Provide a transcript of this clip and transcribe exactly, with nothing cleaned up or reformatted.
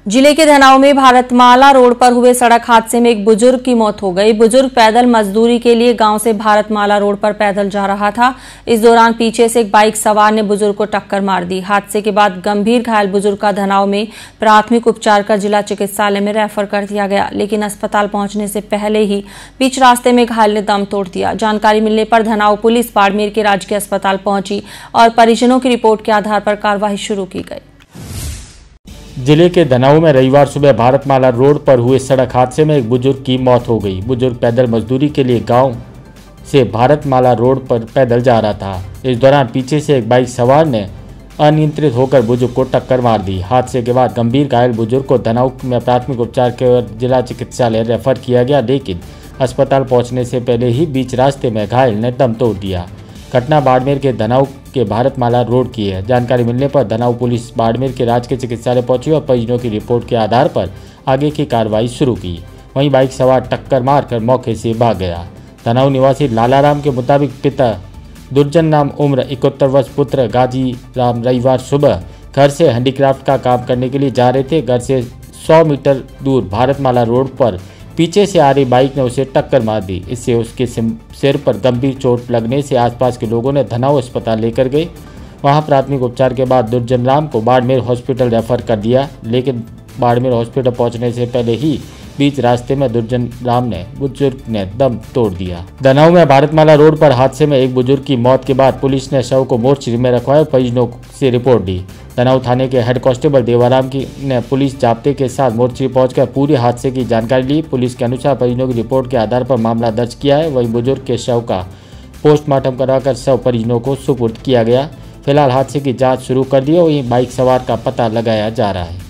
जिले के धनाव में भारतमाला रोड पर हुए सड़क हादसे में एक बुजुर्ग की मौत हो गई। बुजुर्ग पैदल मजदूरी के लिए गांव से भारतमाला रोड पर पैदल जा रहा था। इस दौरान पीछे से एक बाइक सवार ने बुजुर्ग को टक्कर मार दी। हादसे के बाद गंभीर घायल बुजुर्ग का धनाव में प्राथमिक उपचार कर जिला चिकित्सालय में रेफर कर दिया गया, लेकिन अस्पताल पहुंचने से पहले ही बीच रास्ते में घायल ने दम तोड़ दिया। जानकारी मिलने पर धनाव पुलिस बाड़मेर के राजकीय अस्पताल पहुंची और परिजनों की रिपोर्ट के आधार पर कार्रवाई शुरू की गई। जिले के धनाऊ में रविवार सुबह भारतमाला रोड पर हुए सड़क हादसे में एक बुजुर्ग की मौत हो गई। बुजुर्ग पैदल मजदूरी के लिए गांव से भारतमाला रोड पर पैदल जा रहा था। इस दौरान पीछे से एक बाइक सवार ने अनियंत्रित होकर बुजुर्ग को टक्कर मार दी। हादसे के बाद गंभीर घायल बुजुर्ग को धनाऊ में प्राथमिक उपचार के जिला चिकित्सालय रेफर किया गया, लेकिन अस्पताल पहुंचने से पहले ही बीच रास्ते में घायल ने दम तोड़ दिया। घटना बाड़मेर के धनाऊ के भारतमाला रोड की है। जानकारी मिलने पर धनाऊ पुलिस बाड़मेर के राजकीय चिकित्सालय पहुंची और परिजनों की रिपोर्ट के आधार पर आगे की कार्रवाई शुरू की। वहीं बाइक सवार टक्कर मारकर मौके से भाग गया। धनाऊ निवासी लालाराम के मुताबिक पिता दुर्जन नाम उम्र इकहत्तर वर्ष, पुत्र गाजी राम रविवार सुबह घर से हैंडीक्राफ्ट का काम करने के लिए जा रहे थे। घर से सौ मीटर दूर भारतमाला रोड पर पीछे से आ रही बाइक ने उसे टक्कर मार दी। इससे उसके सिर पर गंभीर चोट लगने से आसपास के लोगों ने धनाऊ अस्पताल लेकर गए। वहां प्राथमिक उपचार के बाद दुर्जन राम को बाड़मेर हॉस्पिटल रेफर कर दिया, लेकिन बाड़मेर हॉस्पिटल पहुंचने से पहले ही बीच रास्ते में दुर्जन राम ने बुजुर्ग ने दम तोड़ दिया। धनाऊ में भारतमाला रोड पर हादसे में एक बुजुर्ग की मौत के बाद पुलिस ने शव को मोर्चरी में रखवाया और परिजनों से रिपोर्ट दी। धनाऊ थाने के हेड कांस्टेबल देवाराम की ने पुलिस जाब्ते के साथ मोर्चरी पहुंचकर पूरे हादसे की जानकारी ली। पुलिस के अनुसार परिजनों की रिपोर्ट के आधार पर मामला दर्ज किया है। वहीं बुजुर्ग के शव का पोस्टमार्टम कराकर शव परिजनों को सुपुर्द किया गया। फिलहाल हादसे की जाँच शुरू कर दी और वहीं बाइक सवार का पता लगाया जा रहा है।